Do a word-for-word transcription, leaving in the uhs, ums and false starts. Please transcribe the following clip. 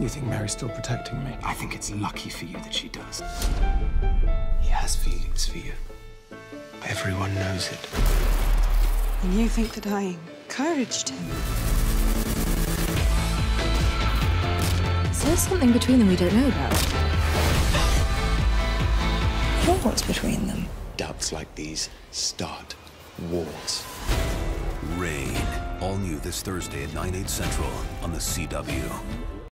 You think Mary's still protecting me? I think it's lucky for you that she does. He has feelings for you. Everyone knows it. And you think that I encouraged him? Is there something between them we don't know about? I know what's between them. Doubts like these start wars. Rain. All new this Thursday at nine, eight central on the C W.